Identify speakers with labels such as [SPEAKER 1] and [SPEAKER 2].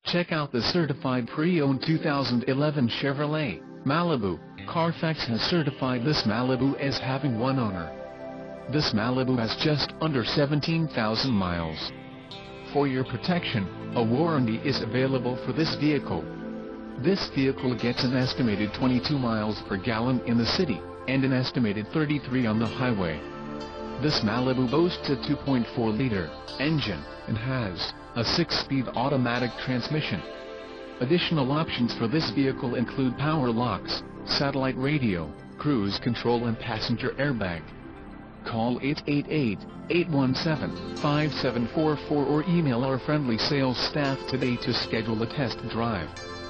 [SPEAKER 1] Check out the certified pre-owned 2011 Chevrolet Malibu. Carfax has certified this Malibu as having one owner. This Malibu has just under 17,000 miles. For your protection, a warranty is available for this vehicle. This vehicle gets an estimated 22 miles per gallon in the city, and an estimated 33 on the highway. This Malibu boasts a 2.4-liter engine, and has a 6-speed automatic transmission. Additional options for this vehicle include power locks, satellite radio, cruise control and passenger airbag. Call 888-817-5744 or email our friendly sales staff today to schedule a test drive.